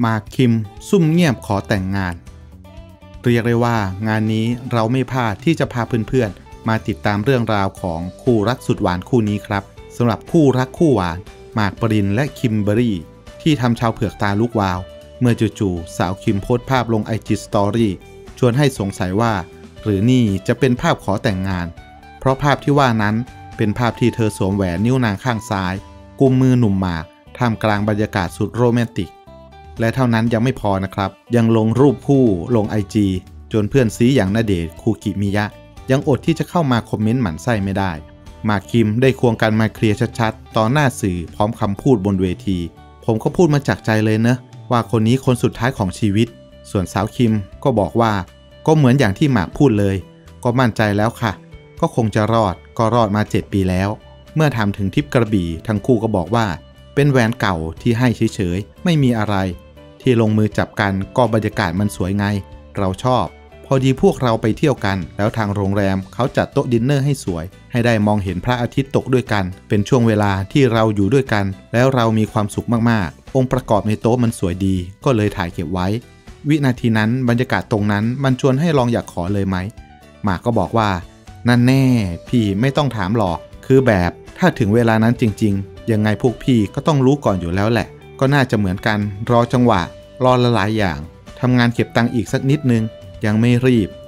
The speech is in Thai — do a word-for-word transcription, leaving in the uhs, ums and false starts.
มาร์คคิมซุ่มเงียบขอแต่งงานเรียกได้ว่างานนี้เราไม่พลาดที่จะพาเพื่อนๆมาติดตามเรื่องราวของคู่รักสุดหวานคู่นี้ครับสำหรับคู่รักคู่หวานมาร์คปรินและคิมเบอรี่ที่ทำชาวเผือกตาลุกวาวเมื่อจู่ๆสาวคิมโพสต์ภาพลง ไอ จี Story ชวนให้สงสัยว่าหรือนี่จะเป็นภาพขอแต่งงานเพราะภาพที่ว่านั้นเป็นภาพที่เธอสวมแหวนนิ้วนางข้างซ้ายกุมมือหนุ่มหมากท่ามกลางบรรยากาศสุดโรแมนติกและเท่านั้นยังไม่พอนะครับยังลงรูปคู่ลง ไอ จี จนเพื่อนซีอย่างณเดชน์คูกิมิยะยังอดที่จะเข้ามาคอมเมนต์หมั่นไส้ไม่ได้หมากคิมได้ควงกันมาเคลียร์ชัดๆต่อหน้าสื่อพร้อมคำพูดบนเวทีผมก็พูดมาจากใจเลยเนอะว่าคนนี้คนสุดท้ายของชีวิตส่วนสาวคิมก็บอกว่าก็เหมือนอย่างที่หมากพูดเลยก็มั่นใจแล้วค่ะก็คงจะรอดก็รอดมาเจ็ดปีแล้วเมื่อถามถึงทริปกระบี่ทั้งคู่ก็บอกว่าเป็นแหวนเก่าที่ให้เฉยๆไม่มีอะไรที่ลงมือจับกันก็บรรยากาศมันสวยไงเราชอบพอดีพวกเราไปเที่ยวกันแล้วทางโรงแรมเขาจัดโต๊ะดินเนอร์ให้สวยให้ได้มองเห็นพระอาทิตย์ตกด้วยกันเป็นช่วงเวลาที่เราอยู่ด้วยกันแล้วเรามีความสุขมากๆองค์ประกอบในโต๊ะมันสวยดีก็เลยถ่ายเก็บไว้วินาทีนั้นบรรยากาศตรงนั้นมันชวนให้ลองอยากขอเลยไหมหมากก็บอกว่านั่นแน่พี่ไม่ต้องถามหรอกคือแบบถ้าถึงเวลานั้นจริงๆยังไงพวกพี่ก็ต้องรู้ก่อนอยู่แล้วแหละก็น่าจะเหมือนกันรอจังหวะรอละหลายอย่างทำงานเก็บตังค์อีกสักนิดนึงยังไม่รีบ